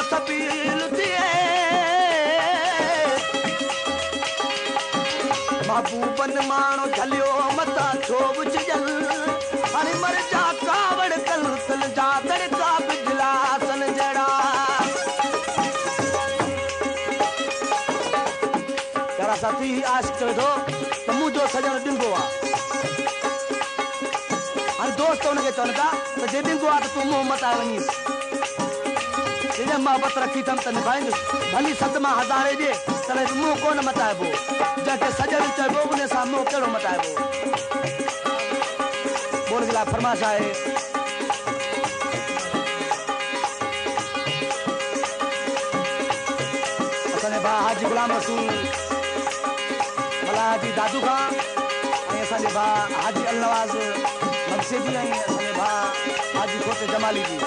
सबील थिए महबूबन मानो झलियो मता छोब जल हरि मर जा कावड़ कल तल जा तड़का बिजला सन जड़ा तेरा साथी आशिक चले तो मुझो सजन डिंगो आ हर दोस्त उनके चवनि था तो जे डिंगो आ तो तू मुंह मता वञीस जे मोहब्बत रखी थम त निभाईंदुसि भली सत मां हज़ारे जे तॾहिं बि मुंहुं कोन मटाइबो जंहिंखे सजण चइबो उन सां मुंहुं कहिड़ो मटाइबो बोल जे लाइ फरमाइश आहे असांजे भाउ हाजी गुलाम रसूल मला हाजी दादू खां ऐं असांजे भाउ हाजी अलनवाज़ मनसे जी ऐं असांजे भाउ हाजी खोटे जमाली जी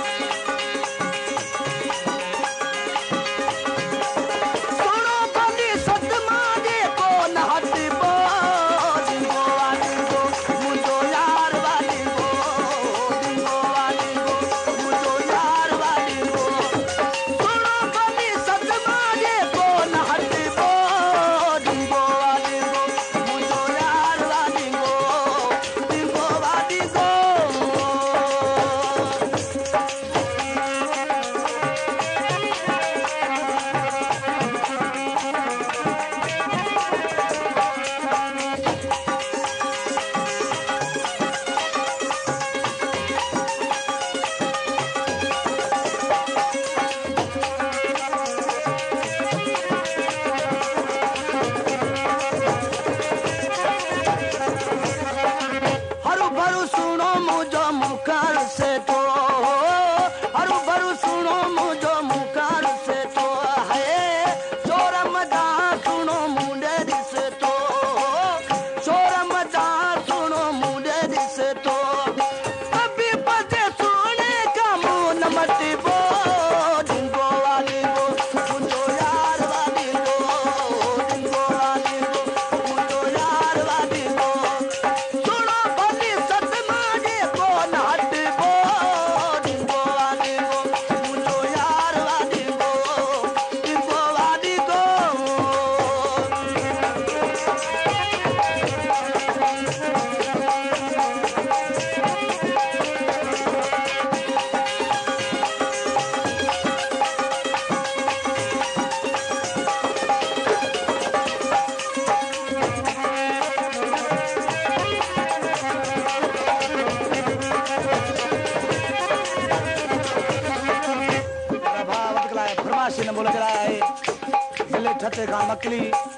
ठटे खां मकली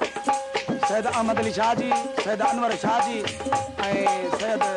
सैयद अहमद अली शाह जी सैयद अनवर शाह जी ऐं सैयद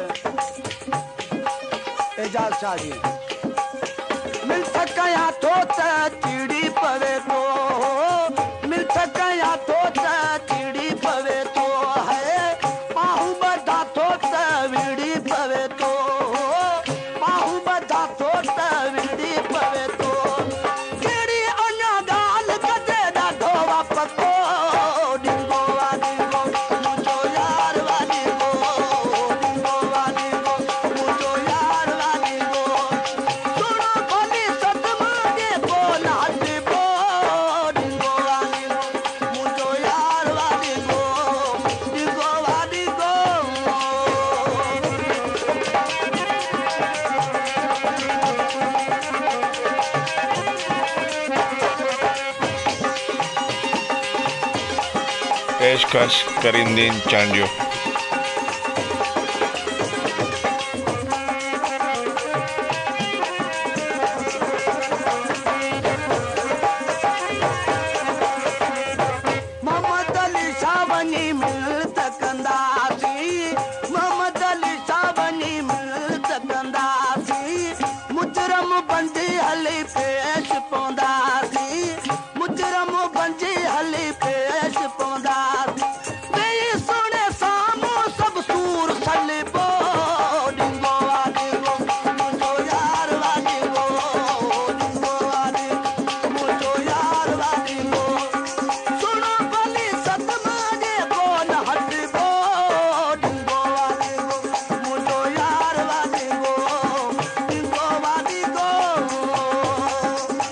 एजाज शाह जी मिल्थ कया तो त चिड़ी पवे तो मिल्थ कया तो त चिड़ी पवे तो है पाहू बधा तो त विड़ी पवे तो पाहू बधा तो त विड़ी पवे तो केड़ी अन्या गाल कदे ॾाढो वापको डिंगो वाडिंगो मुझो यार वाडिंगो डिंगो वाडिंगो मुझो यार वाडिंगो सुनो भली सत मांगे को नाचबो डिंगो वाडिंगो मुझो यार वाडिंगो डिंगो वाडिंगो पेशकश करीमुद्दीन चांडियो। मोहम्मद अली शाह वञी मिलत कंदासीं मोहम्मद अली शाह वञी मिलत कंदासीं मुजरम बंदी हली पेश पवंदासीं मुजरम बंदी हली पेश पवंदासीं ॿई सुणे साम्हूं सभु सूर सलिबो डिंगो वाडिंगो मुंहिंजो यार वाडिंगो डिंगो वाडिंगो मुंहिंजो यार वाडिंगो सुनो भली सत मांगे को न हटबो डिंगो वाडिंगो मुंहिंजो यार वाडिंगो डिंगो वाडिंगो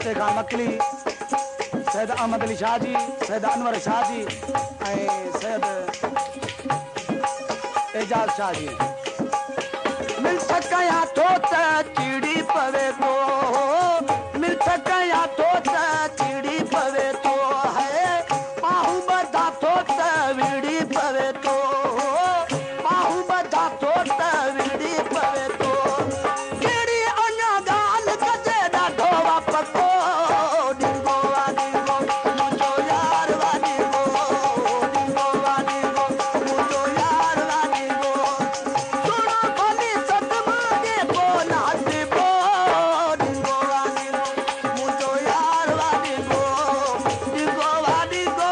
खां मकली सैयद अहमद अली शाह जी सैयद अनवर शाह जी सैयद एजाज शाह जी मिर्च कया तो चिड़ी पवे तो मिर्च कया तो चिड़ी पवे तो है पाहू बधा तो विड़ी पवे तो पाहू बधा तो विड़ी पवे तो केड़ी अन्या गाल कजे ॾाढो वापको डिंगो वाडिंगो मुंहिंजो यार वाडिंगो डिंगो वाडिंगो मुंहिंजो यार वाडिंगो सुनो भली सतमा जे कोन हसबो डिंगो वाडिंगो मुंहिंजो यार वाडिंगो डिंगो वाडिंगो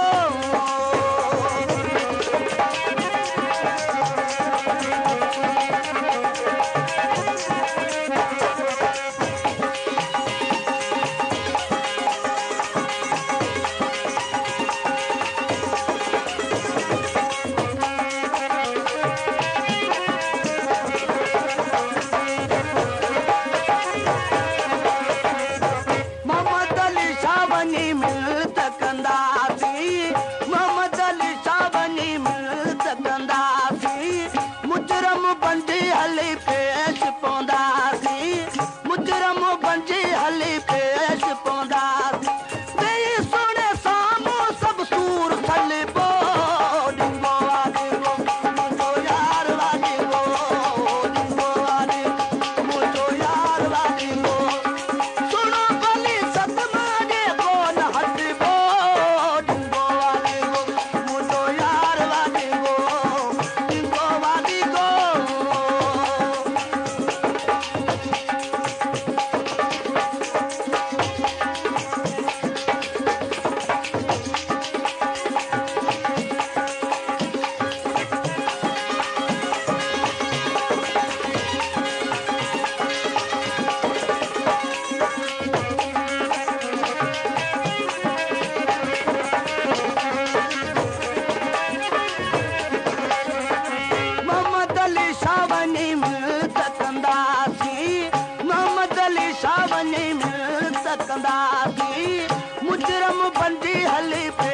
मोहम्मद अली शाह बनी मिलत कंदासी मोहम्मद अली शाह बनी मिलत कंदासी मुजरम बंदी हली पेश पौंदासी मुजरम बंदी हली पेश पौंदासी तेरी सुने सामो सब सूर खलबो डिंगो वाडिंगो मुंहिंजो यार वाडिंगो डिंगो वाडिंगो मुंहिंजो यार वाडिंगो सुनो भली सतमा जे कोन हसबो डिंगो वाडिंगो मुंहिंजो यार वाडिंगो डिंगो वाडिंगो मोहम्मद अली शाह बनी मिलत कंदासी मोहम्मद अली शाह बनी मिलत कंदासी मुजरम बंदी हली पे